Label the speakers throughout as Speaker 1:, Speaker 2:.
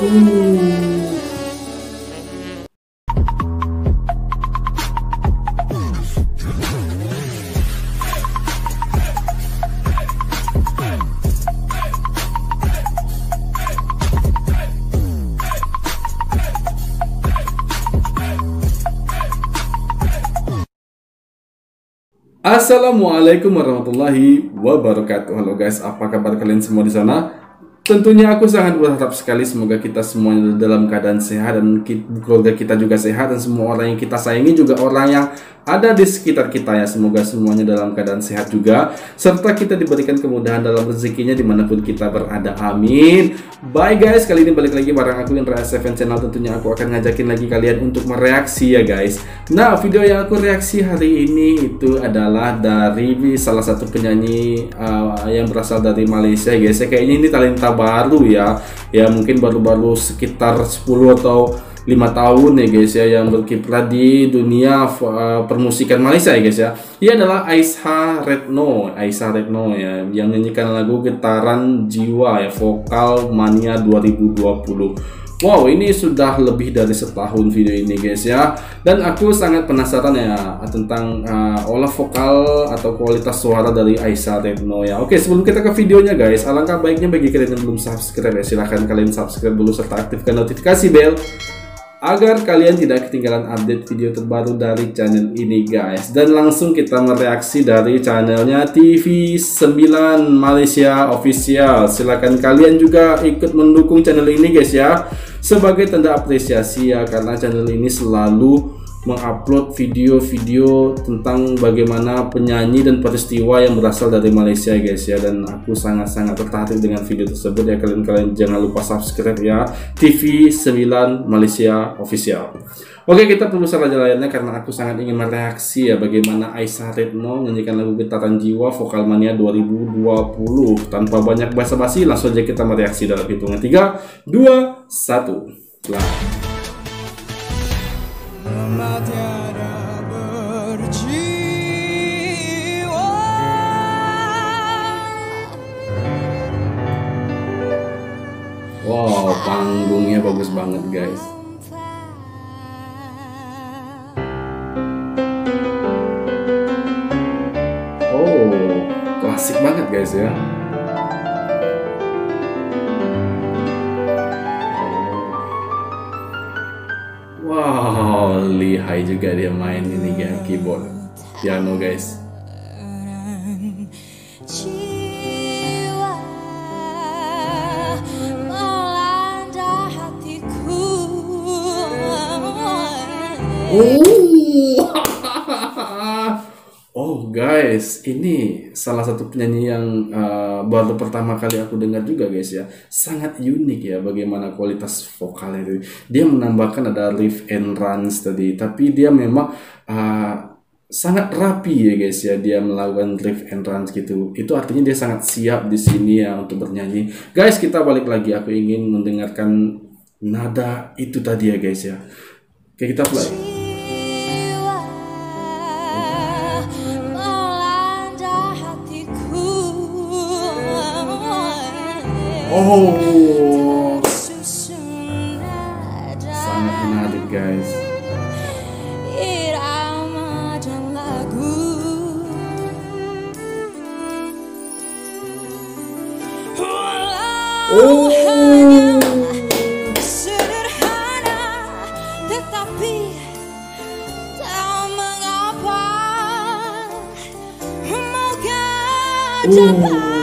Speaker 1: Assalamualaikum warahmatullahi wabarakatuh. Halo guys, apa kabar kalian semua di sana? Tentunya aku sangat berharap sekali semoga kita semuanya dalam keadaan sehat dan keluarga kita juga sehat, dan semua orang yang kita sayangi juga orang yang ada di sekitar kita ya, semoga semuanya dalam keadaan sehat juga, serta kita diberikan kemudahan dalam rezekinya dimanapun kita berada, amin. Bye guys, kali ini balik lagi bareng aku Indra S7 Channel. Tentunya aku akan ngajakin lagi kalian untuk mereaksi ya guys. Nah, video yang aku reaksi hari ini itu adalah dari salah satu penyanyi yang berasal dari Malaysia guys ya. Kayaknya ini talenta baru ya, mungkin baru-baru sekitar 10 atau 5 tahun ya guys ya, yang berkiprah di dunia permusikan Malaysia ya guys ya. Ia adalah Aisyah Retno ya, yang menyanyikan lagu Getaran Jiwa ya, Vokal Mania 2020. Wow, ini sudah lebih dari setahun video ini guys ya, dan aku sangat penasaran ya tentang olah vokal atau kualitas suara dari Aisyah Retno ya. Oke, sebelum kita ke videonya guys, alangkah baiknya bagi kalian yang belum subscribe ya, silahkan kalian subscribe dulu serta aktifkan notifikasi bell agar kalian tidak ketinggalan update video terbaru dari channel ini guys. Dan langsung kita mereaksi dari channelnya TV9 Malaysia Official. Silakan kalian juga ikut mendukung channel ini guys ya, sebagai tanda apresiasi ya, karena channel ini selalu mengupload video-video tentang bagaimana penyanyi dan peristiwa yang berasal dari Malaysia guys ya, dan aku sangat-sangat tertarik dengan video tersebut ya. Kalian jangan lupa subscribe ya, TV9 Malaysia Official. Oke, kita perlu saja layarnya karena aku sangat ingin mereaksi ya bagaimana Aisyah Retno menyanyikan lagu Getaran Jiwa Vokal Mania 2020. Tanpa banyak basa-basi, langsung aja kita mereaksi dalam hitungan 3, 2, 1.
Speaker 2: Tiada berjiwa.
Speaker 1: Wow, panggungnya bagus banget guys. Oh, klasik banget guys ya. Wow, lihai juga dia main ini ya, keyboard, piano guys.
Speaker 2: Jiwa melanda hatiku.
Speaker 1: Oh guys, ini salah satu penyanyi yang baru pertama kali aku dengar juga guys ya. Sangat unik ya bagaimana kualitas vokalnya itu. Dia menambahkan ada riff and runs tadi, tapi dia memang sangat rapi ya guys ya, dia melakukan riff and runs gitu. Itu artinya dia sangat siap di sini ya untuk bernyanyi. Guys, kita balik lagi, aku ingin mendengarkan nada itu tadi ya guys ya. Oke, kita play. Oh, sangat menarik guys.
Speaker 2: Irama dan lagu.
Speaker 1: Oh,
Speaker 2: sederhana tetapi tak mengapa. Moga dapat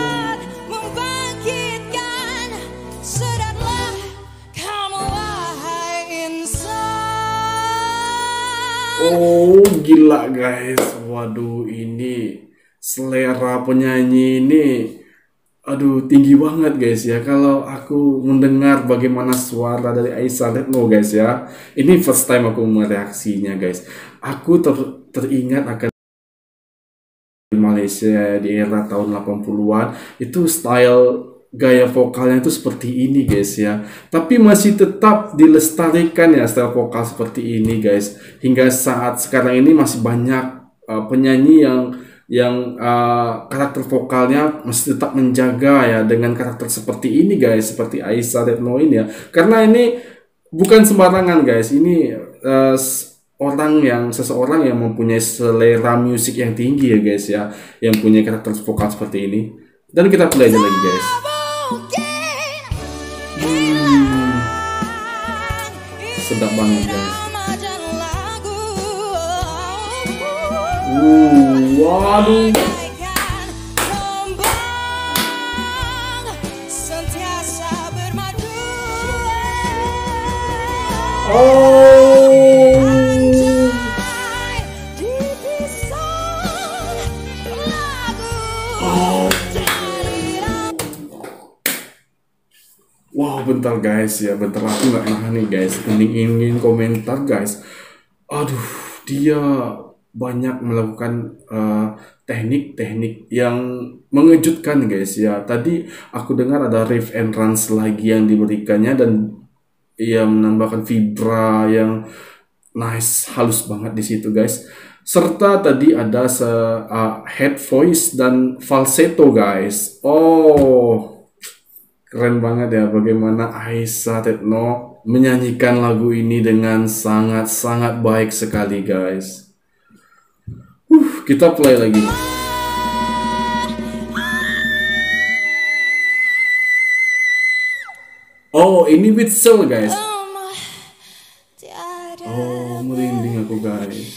Speaker 1: oh, gila guys. Waduh, ini selera penyanyi ini aduh tinggi banget guys ya. Kalau aku mendengar bagaimana suara dari Aisyah Retno guys ya, ini first time aku mereaksinya guys. Aku teringat akan Malaysia di era tahun 80-an, itu style gaya vokalnya itu seperti ini guys ya, tapi masih tetap dilestarikan ya style vokal seperti ini guys. Hingga saat sekarang ini masih banyak penyanyi yang karakter vokalnya masih tetap menjaga ya dengan karakter seperti ini guys, seperti Aisyah Retno ini ya. Karena ini bukan sembarangan guys, ini seseorang yang mempunyai selera musik yang tinggi ya guys ya, yang punya karakter vokal seperti ini. Dan kita play aja lagi guys. Sedap banget guys. Waduh. Wow, bentar guys ya, bentar aku nggak nahan nih guys, ingin komentar guys. Aduh, dia banyak melakukan teknik-teknik yang mengejutkan guys ya. Tadi aku dengar ada riff and runs lagi yang diberikannya dan yang menambahkan vibra yang nice, halus banget di situ guys. Serta tadi ada head voice dan falsetto guys. Oh, keren banget ya bagaimana Aisyah Retno menyanyikan lagu ini dengan sangat-sangat baik sekali guys. Kita play lagi. Oh, ini with soul guys. Oh, merinding aku guys.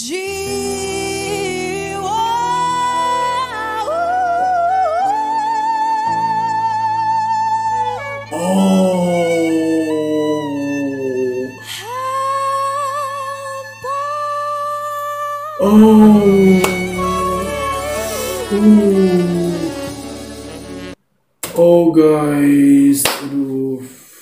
Speaker 1: Oh guys, aduh,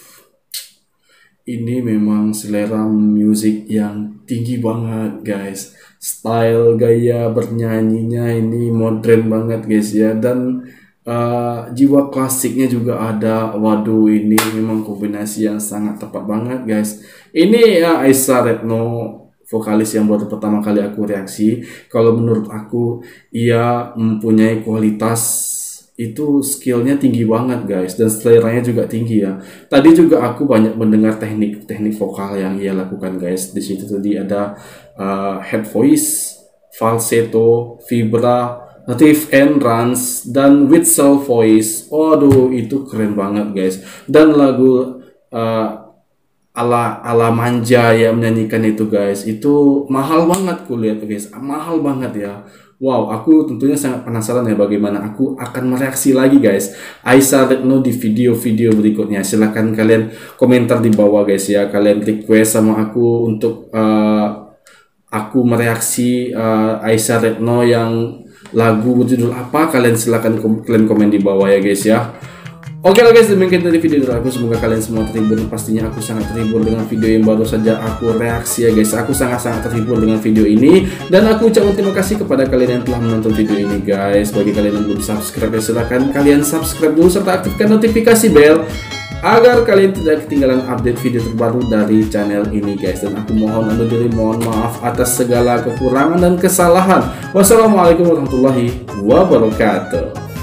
Speaker 1: ini memang selera musik yang tinggi banget guys. Style gaya bernyanyinya ini modern banget guys ya, dan jiwa klasiknya juga ada. Waduh, ini memang kombinasi yang sangat tepat banget guys. Ini ya Aisyah Retno, vokalis yang baru pertama kali aku reaksi. Kalau menurut aku, ia mempunyai kualitas, itu skillnya tinggi banget guys, dan seleranya juga tinggi ya. Tadi juga aku banyak mendengar teknik vokal yang ia lakukan guys. Di situ tadi ada head voice, falsetto, vibra, riff and runs, dan whistle voice. Waduh, itu keren banget guys. Dan lagu ala manja yang menyanyikan itu guys, itu mahal banget kulihat guys, mahal banget ya. Wow, aku tentunya sangat penasaran ya bagaimana aku akan mereaksi lagi guys Aisyah Retno di video-video berikutnya. Silahkan kalian komentar di bawah guys ya, kalian request sama aku untuk aku mereaksi Aisyah Retno yang lagu berjudul apa. Kalian silahkan kalian komen di bawah ya guys ya. Oke lah guys, demikian dari video dari aku. Semoga kalian semua terhibur. Pastinya aku sangat terhibur dengan video yang baru saja aku reaksi ya guys. Aku sangat-sangat terhibur dengan video ini. Dan aku ucapkan terima kasih kepada kalian yang telah menonton video ini guys. Bagi kalian yang belum subscribe, silahkan kalian subscribe dulu serta aktifkan notifikasi bell agar kalian tidak ketinggalan update video terbaru dari channel ini guys. Dan aku mohon undur diri, mohon maaf atas segala kekurangan dan kesalahan. Wassalamualaikum warahmatullahi wabarakatuh.